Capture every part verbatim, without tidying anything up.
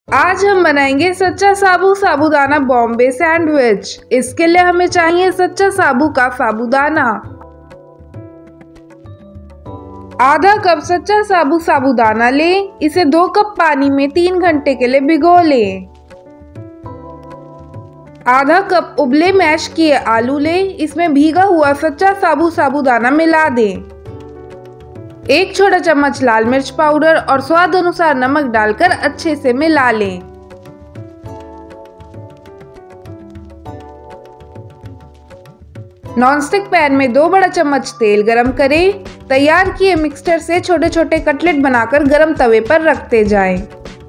आज हम बनाएंगे सच्चा साबू साबूदाना बॉम्बे सैंडविच। इसके लिए हमें चाहिए सच्चा साबू का साबूदाना। आधा कप सच्चा साबू साबूदाना लें। इसे दो कप पानी में तीन घंटे के लिए भिगो लें। आधा कप उबले मैश किए आलू लें। इसमें भीगा हुआ सच्चा साबू साबूदाना मिला दें। एक छोटा चम्मच लाल मिर्च पाउडर और स्वाद अनुसार नमक डालकर अच्छे से मिला लें। नॉनस्टिक पैन में दो बड़ा चम्मच तेल गरम करें। तैयार किए मिक्सचर से छोटे छोटे कटलेट बनाकर गरम तवे पर रखते जाएं।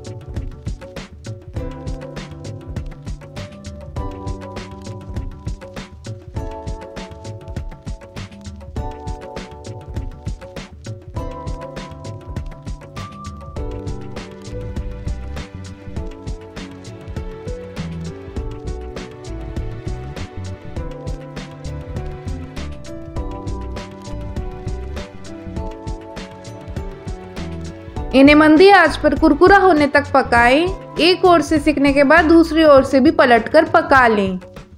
इन्हें मंदी आंच पर कुरकुरा होने तक पकाएं। एक ओर से सिकने के बाद दूसरी ओर से भी पलटकर पका लें।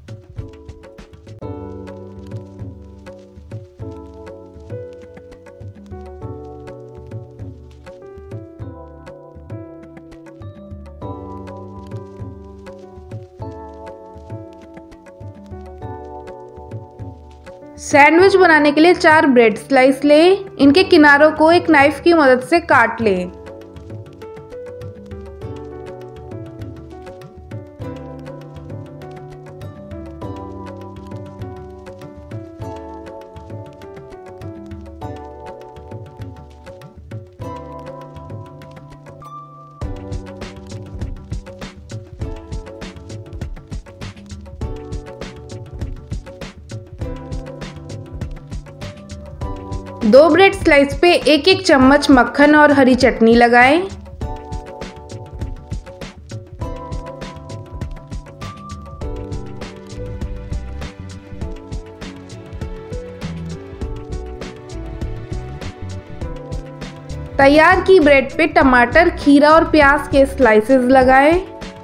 सैंडविच बनाने के लिए चार ब्रेड स्लाइस लें। इनके किनारों को एक नाइफ की मदद से काट लें। दो ब्रेड स्लाइस पे एक एक चम्मच मक्खन और हरी चटनी लगाएं। तैयार की ब्रेड पे टमाटर, खीरा और प्याज के स्लाइसेस लगाएं।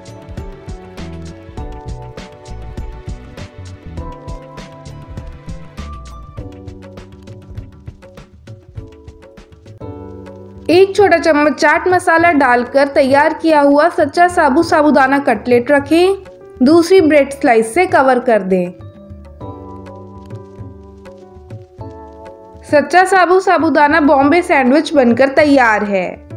एक छोटा चम्मच चाट मसाला डालकर तैयार किया हुआ सच्चा साबू साबूदाना कटलेट रखें। दूसरी ब्रेड स्लाइस से कवर कर दें। सच्चा साबू साबूदाना बॉम्बे सैंडविच बनकर तैयार है।